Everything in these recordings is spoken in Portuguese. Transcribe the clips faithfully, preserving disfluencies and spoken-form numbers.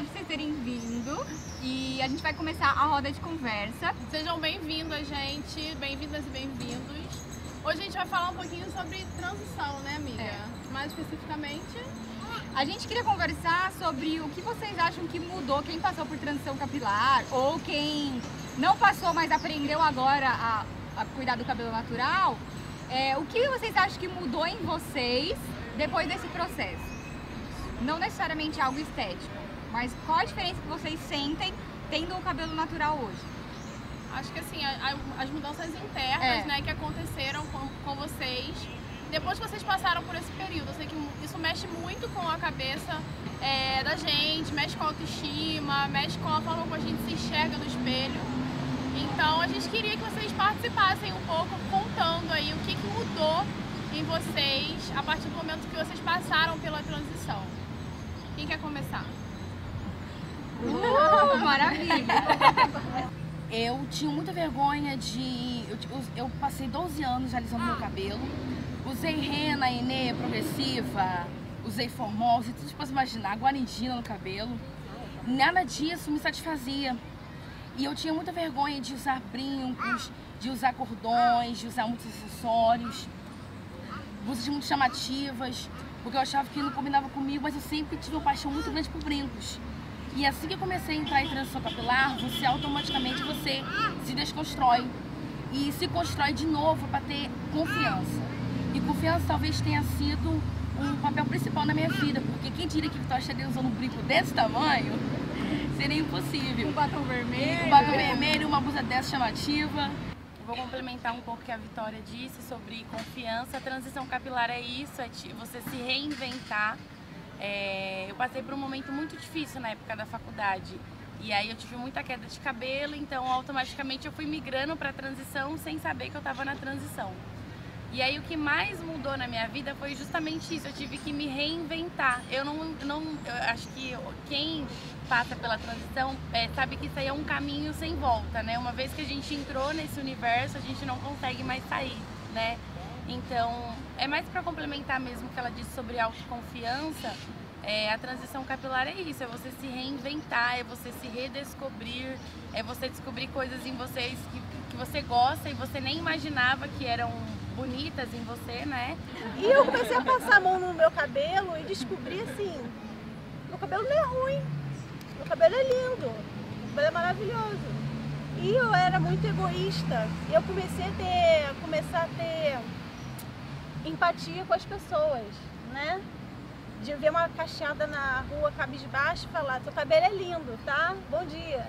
obrigada por vocês terem vindo e a gente vai começar a roda de conversa. Sejam bem-vindas, gente, bem-vindas e bem-vindos. Hoje a gente vai falar um pouquinho sobre transição, né, amiga? É. Mais especificamente... A gente queria conversar sobre o que vocês acham que mudou, quem passou por transição capilar ou quem não passou, mas aprendeu agora a, a cuidar do cabelo natural. É, o que vocês acham que mudou em vocês depois desse processo? Não necessariamente algo estético, mas qual a diferença que vocês sentem tendo o cabelo natural hoje? Acho que assim, a, a, as mudanças internas, É. né, que aconteceram com, com vocês, depois que vocês passaram por esse período. Eu sei que isso mexe muito com a cabeça é, da gente, mexe com a autoestima, mexe com a forma como a gente se enxerga no espelho. Então a gente queria que vocês participassem um pouco, contando aí o que, que mudou em vocês a partir do momento que vocês passaram pela transição. Quem quer começar? Uh, maravilha! Eu tinha muita vergonha de... Eu, eu passei doze anos alisando meu cabelo. Usei rena, enê, progressiva, usei formose, tudo que você possa imaginar, guarindina no cabelo. Nada disso me satisfazia. E eu tinha muita vergonha de usar brincos, de usar cordões, de usar muitos acessórios, blusas muito chamativas, porque eu achava que não combinava comigo, mas eu sempre tive uma paixão muito grande por brincos. E assim que eu comecei a entrar em transição capilar, você automaticamente você se desconstrói e se constrói de novo para ter confiança. E confiança talvez tenha sido um papel principal na minha vida, porque quem diria que eu estaria usando um brinco desse tamanho seria impossível. Um batom vermelho. Um batom vermelho, uma blusa dessa chamativa. Eu vou complementar um pouco o que a Vitória disse sobre confiança. A transição capilar é isso, é você se reinventar. É, eu passei por um momento muito difícil na época da faculdade. E aí eu tive muita queda de cabelo, então automaticamente eu fui migrando para a transição sem saber que eu estava na transição. E aí o que mais mudou na minha vida foi justamente isso, eu tive que me reinventar. Eu não, não eu acho que quem passa pela transição é, sabe que isso aí é um caminho sem volta, né? Uma vez que a gente entrou nesse universo, a gente não consegue mais sair, né? Então, é mais para complementar mesmo o que ela disse sobre autoconfiança. É, a transição capilar é isso, é você se reinventar, é você se redescobrir, é você descobrir coisas em vocês que, que você gosta e você nem imaginava que eram bonitas em você, né? E eu comecei a passar a mão no meu cabelo e descobri assim, meu cabelo não é ruim, meu cabelo é lindo, meu cabelo é maravilhoso. E eu era muito egoísta, e eu comecei a ter, começar a ter empatia com as pessoas, né? De ver uma cacheada na rua cabisbaixo e falar, seu cabelo é lindo, tá? Bom dia.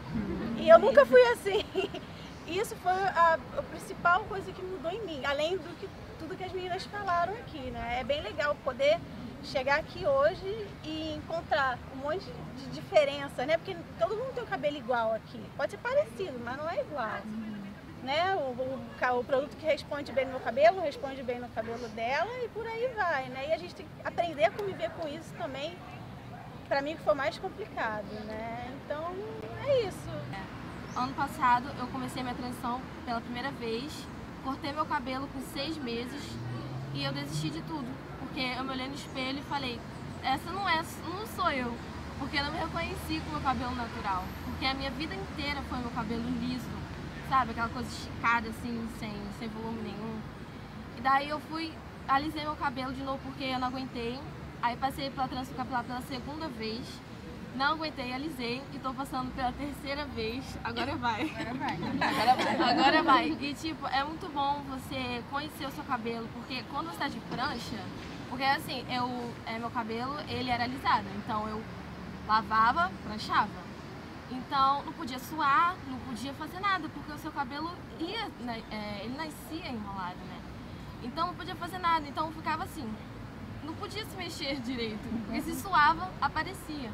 E eu nunca fui assim. Isso foi a, a principal coisa que mudou em mim, além do que tudo que as meninas falaram aqui, né? É bem legal poder chegar aqui hoje e encontrar um monte de diferença, né? Porque todo mundo tem o cabelo igual aqui. Pode ser parecido, mas não é igual. Né? O, o, o produto que responde bem no meu cabelo, responde bem no cabelo dela e por aí vai, né? E a gente tem que aprender a conviver com isso também, pra mim que foi mais complicado, né? Então, é isso. Ano passado eu comecei minha transição pela primeira vez, cortei meu cabelo com seis meses e eu desisti de tudo, porque eu me olhei no espelho e falei, essa não é, não sou eu, porque eu não me reconheci com meu cabelo natural, porque a minha vida inteira foi meu cabelo liso, sabe, aquela coisa esticada assim, sem, sem volume nenhum. E daí eu fui, alisei meu cabelo de novo porque eu não aguentei, aí passei pela transição capilar pela segunda vez. Não aguentei, alisei e tô passando pela terceira vez. Agora vai. Agora vai. Agora vai. Agora vai. E tipo, é muito bom você conhecer o seu cabelo, porque quando você tá de prancha, porque assim, eu, é, meu cabelo, ele era alisado, então eu lavava, pranchava. Então não podia suar, não podia fazer nada, porque o seu cabelo ia, né, é, ele nascia enrolado, né? Então não podia fazer nada, então eu ficava assim, não podia se mexer direito, porque se suava, aparecia.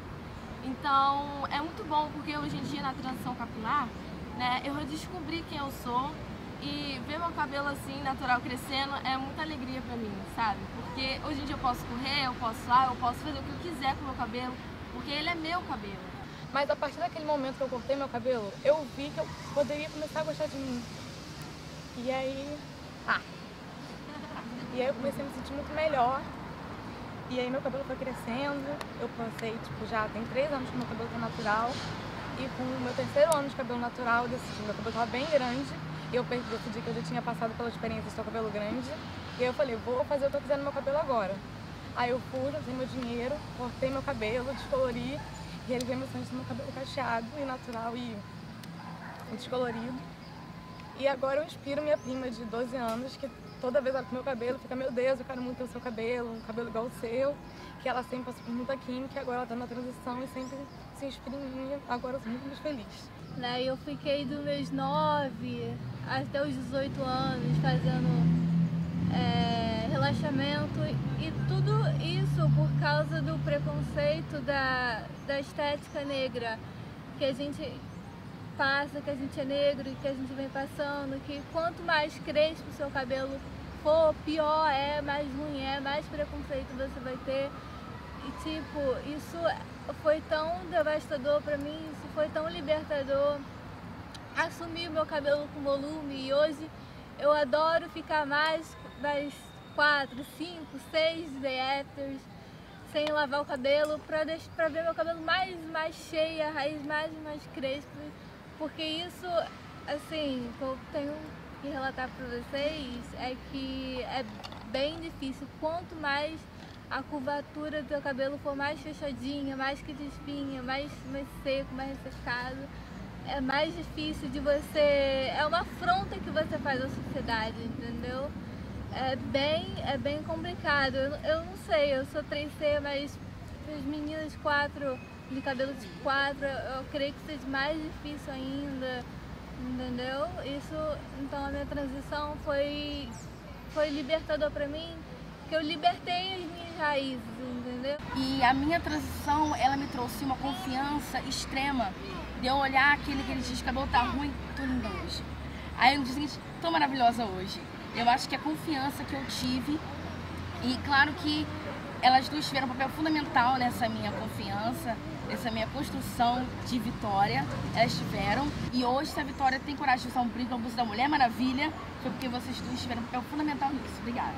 Então, é muito bom porque hoje em dia na transição capilar, né, eu redescobri quem eu sou e ver meu cabelo assim, natural, crescendo, é muita alegria pra mim, sabe? Porque hoje em dia eu posso correr, eu posso suar, eu posso fazer o que eu quiser com o meu cabelo, porque ele é meu cabelo. Mas a partir daquele momento que eu cortei meu cabelo, eu vi que eu poderia começar a gostar de mim. E aí... Ah! E aí eu comecei a me sentir muito melhor. E aí meu cabelo foi crescendo, eu passei, tipo, já tem três anos que meu cabelo tá natural. E com o meu terceiro ano de cabelo natural, eu decidi, meu cabelo tava bem grande. E eu decidi que eu já tinha passado pela experiência de ter o cabelo grande. E aí eu falei, vou fazer o que eu quiser no meu cabelo agora. Aí eu fui, juntei meu dinheiro, cortei meu cabelo, descolori. E ele veio meu sonho de ter meu cabelo cacheado e natural e descolorido. E agora eu inspiro minha prima de doze anos, que toda vez olha pro meu cabelo, fica, meu Deus, eu quero muito ter o seu cabelo, um cabelo igual o seu. Que ela sempre passou por muita química e agora ela tá na transição e sempre se inspira em mim. Agora eu sou muito mais feliz. Né, eu fiquei dos meus nove até os dezoito anos fazendo é, relaxamento e tudo isso por causa do preconceito da, da estética negra, que a gente passa, que a gente é negro e que a gente vem passando, que quanto mais crespo o seu cabelo for, pior é, mais ruim é, mais preconceito você vai ter. E tipo, isso foi tão devastador pra mim, isso foi tão libertador. Assumir o meu cabelo com volume e hoje eu adoro ficar mais das quatro, cinco, seis diéteres sem lavar o cabelo pra, deixar, pra ver meu cabelo mais, mais cheio, a raiz mais, mais crespa. Porque isso, assim, que eu tenho que relatar pra vocês é que é bem difícil. Quanto mais a curvatura do teu cabelo for mais fechadinha, mais que de espinha, mais, mais seco, mais ressecado, é mais difícil de você... É uma afronta que você faz à sociedade, entendeu? É bem, é bem complicado. Eu, eu não sei, eu sou três C, mas as meninas quatro, de cabelo de quatro, eu creio que seja mais difícil ainda, entendeu? Isso, então a minha transição foi, foi libertador pra mim, que eu libertei as minhas raízes, entendeu? E a minha transição, ela me trouxe uma confiança extrema de eu olhar aquele que ele diz, cabelo tá ruim, tô linda hoje. Aí no dia seguinte, tô maravilhosa hoje. Eu acho que a confiança que eu tive, e claro que elas duas tiveram um papel fundamental nessa minha confiança, nessa minha construção de vitória, elas tiveram. E hoje, se a Vitória tem coragem de usar um brinco na bolsa da Mulher Maravilha, foi porque vocês duas tiveram um papel fundamental nisso. Obrigada.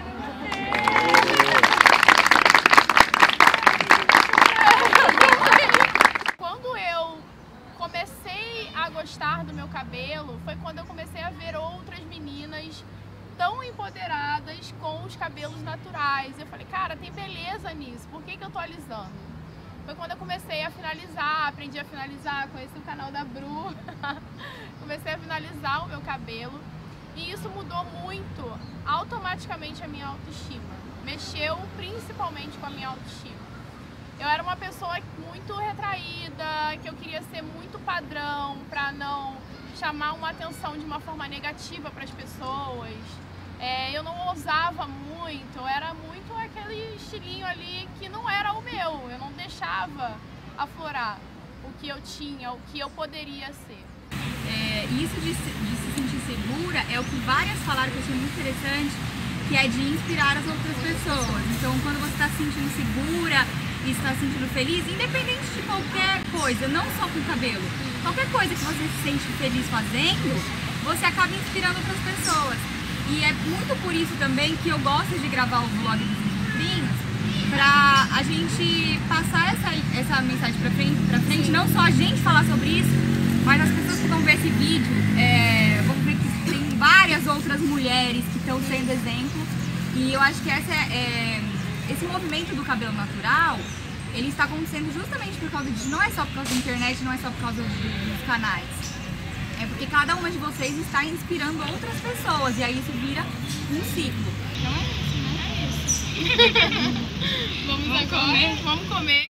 Quando eu comecei a gostar do meu cabelo, foi quando eu comecei a ver outras meninas tão empoderadas com os cabelos naturais. Eu falei, cara, tem beleza nisso, por que que eu tô alisando? Foi quando eu comecei a finalizar, aprendi a finalizar, conheci o canal da Bru, comecei a finalizar o meu cabelo e isso mudou muito, automaticamente, a minha autoestima. Mexeu principalmente com a minha autoestima. Eu era uma pessoa muito retraída, que eu queria ser muito padrão para não chamar uma atenção de uma forma negativa para as pessoas. É, eu não ousava muito, eu era muito aquele estilinho ali que não era o meu, eu não deixava aflorar o que eu tinha, o que eu poderia ser. É, isso de se, de se sentir segura é o que várias falaram que eu achei muito interessante, que é de inspirar as outras pessoas. Então, quando você está se sentindo segura e está se sentindo feliz, independente de qualquer coisa, não só com o cabelo, qualquer coisa que você se sente feliz fazendo, você acaba inspirando outras pessoas. E é muito por isso também que eu gosto de gravar o vlog dos Sobrinhos, pra a gente passar essa, essa mensagem pra frente, pra frente, não só a gente falar sobre isso, mas as pessoas que vão ver esse vídeo, é, vão ver que tem várias outras mulheres que estão sendo exemplo. E eu acho que essa é, é, esse movimento do cabelo natural, ele está acontecendo justamente por causa de, não é só por causa da internet, não é só por causa dos canais. É porque cada uma de vocês está inspirando outras pessoas e aí isso vira um ciclo. Então é isso, né? É isso. Vamos, Vamos agora, comer? Vamos comer.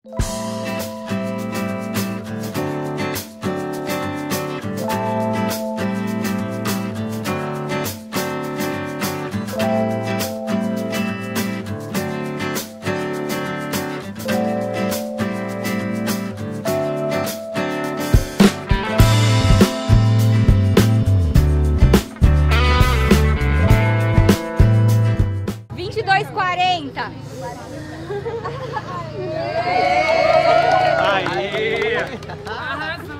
vinte e dois e quarenta. Aí! Arrasou!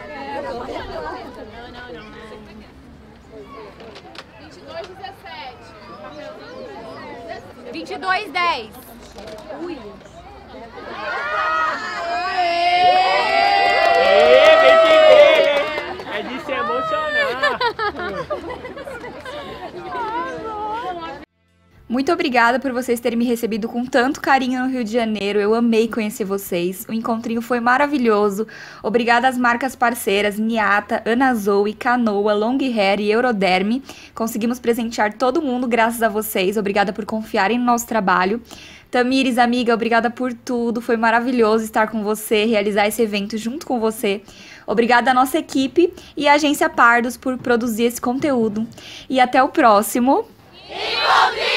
vinte e dois, dezessete. dois, dez. Ui. É de se emocionar. Muito obrigada por vocês terem me recebido com tanto carinho no Rio de Janeiro. Eu amei conhecer vocês. O encontrinho foi maravilhoso. Obrigada às marcas parceiras Niata, Ana Zoe, Canoa, Long Hair e Euroderme. Conseguimos presentear todo mundo graças a vocês. Obrigada por confiarem no nosso trabalho. Tamires, amiga, obrigada por tudo. Foi maravilhoso estar com você, realizar esse evento junto com você. Obrigada à nossa equipe e à Agência Pardos por produzir esse conteúdo. E até o próximo. Encontre